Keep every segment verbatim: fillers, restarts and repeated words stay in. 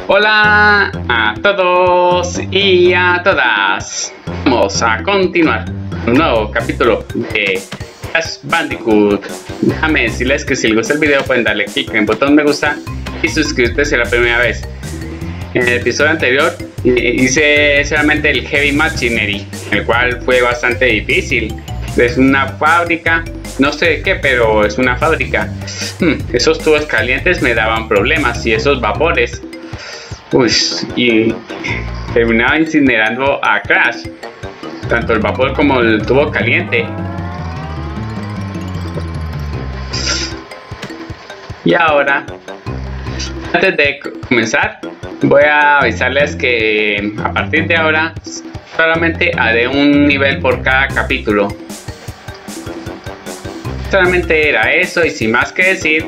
Hola a todos y a todas. Vamos a continuar un nuevo capítulo de Crash Bandicoot. Déjame decirles que si les gusta el video pueden darle clic en el botón me gusta y suscribirse si es la primera vez. En el episodio anterior hice solamente el Heavy Machinery, el cual fue bastante difícil. Es una fábrica, no sé de qué, pero es una fábrica. Hmm, esos tubos calientes me daban problemas y esos vapores. Uy, y terminaba incinerando a Crash, tanto el vapor como el tubo caliente. Y ahora, antes de comenzar, voy a avisarles que a partir de ahora solamente haré un nivel por cada capítulo. Solamente era eso y sin más que decir,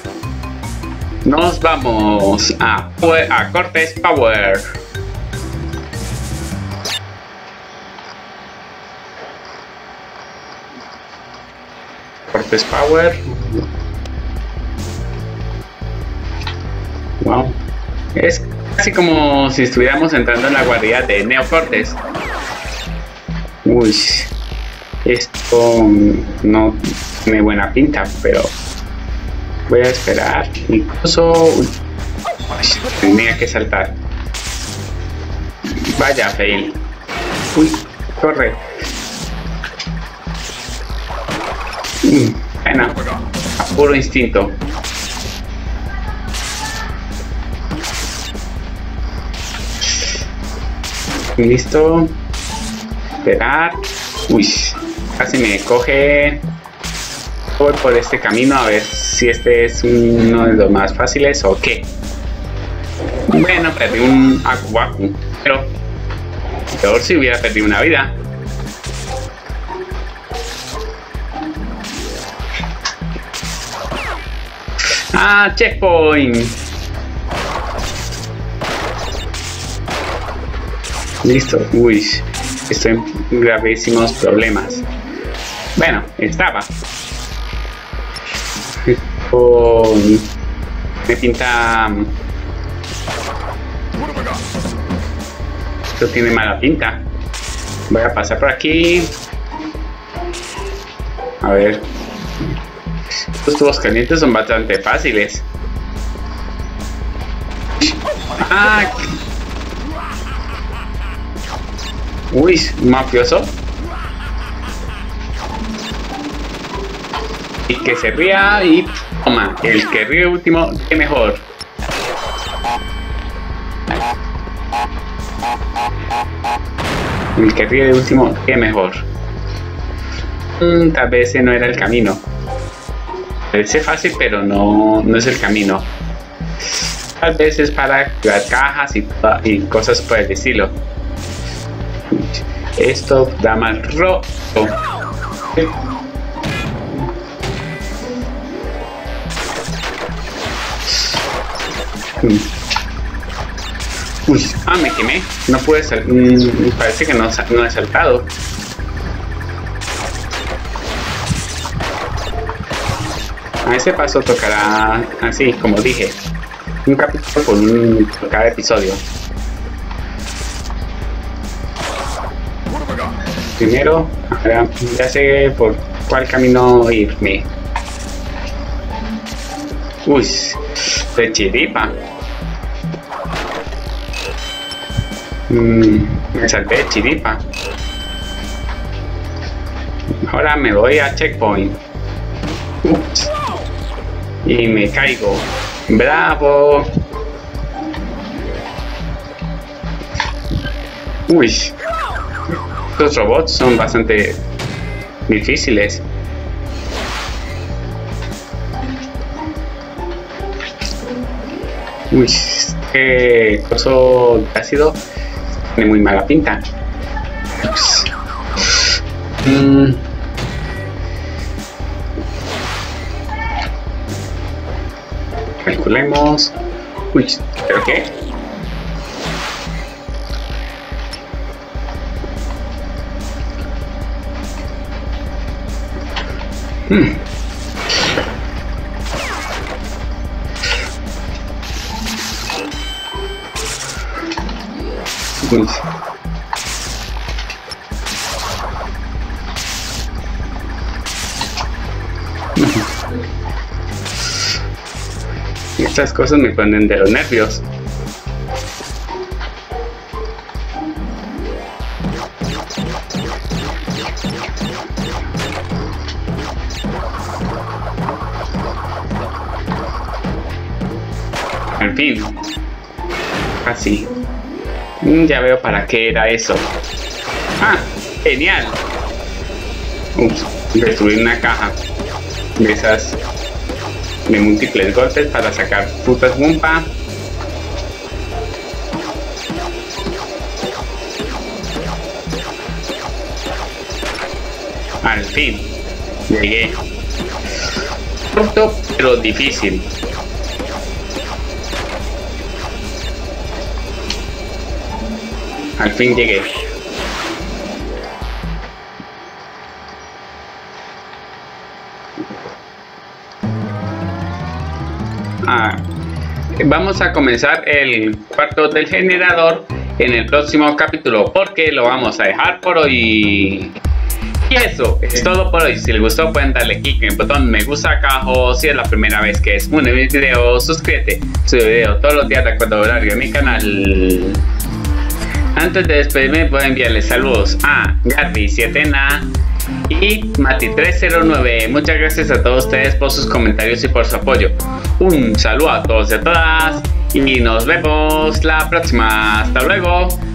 nos vamos a, a Cortes Power. Cortes Power. Wow. Es casi como si estuviéramos entrando en la guardia de Neo Cortes. Uy. Esto no tiene buena pinta, pero voy a esperar. Incluso uy, tenía que saltar. Vaya fail. Uy, corre. Mm, bueno, a puro instinto. Listo. Esperar. Uy, casi me coge. Voy por este camino a ver si este es uno de los más fáciles o qué. Bueno, perdí un Aku Aku, pero peor si hubiera perdido una vida. Ah, checkpoint. Listo. Uy, estoy en gravísimos problemas. Bueno, estaba. Oh, me pinta. Esto tiene mala pinta. Voy a pasar por aquí. A ver. Estos tubos calientes son bastante fáciles. Ah. Uy, mafioso. Y que se ría y toma, el que ríe último, qué mejor. El que ríe de último, qué mejor. Mm, tal vez ese no era el camino. Parece fácil, pero no, no es el camino. Tal vez es para las cajas y, y cosas por el estilo. Esto da mal rojo. Uy, ah, me quemé. No pude saltar. Mm, parece que no, no he saltado. A ese paso tocará así, como dije. Un capítulo por, un, por cada episodio. Primero, ahora ya sé por cuál camino irme. Uy, de chiripa. Mm, me salté de chiripa. Ahora me voy a checkpoint. Ups. Y me caigo. ¡Bravo! Uy. Los robots son bastante difíciles. Uy, este coso de ácido tiene muy mala pinta. Mm. Calculemos. Uy, ¿pero qué? Hmm. Uy. Estas cosas me ponen de los nervios. En fin, así. Ya veo para qué era eso. ¡Ah! ¡Genial! Ups, destruir una caja de esas de múltiples golpes para sacar frutas Wumpa. Al fin, llegué. Corto, pero difícil. Al fin llegué. Ah, vamos a comenzar el cuarto del generador en el próximo capítulo, porque lo vamos a dejar por hoy. Y eso es todo por hoy. Si les gustó pueden darle click en el botón me gusta acá abajo. Si es la primera vez que es un video, suscríbete. Subo video todos los días de acuerdo a horario en mi canal. Antes de despedirme voy a enviarles saludos a Garby siete Na y Mati tres cero nueve. Muchas gracias a todos ustedes por sus comentarios y por su apoyo. Un saludo a todos y a todas y nos vemos la próxima. Hasta luego.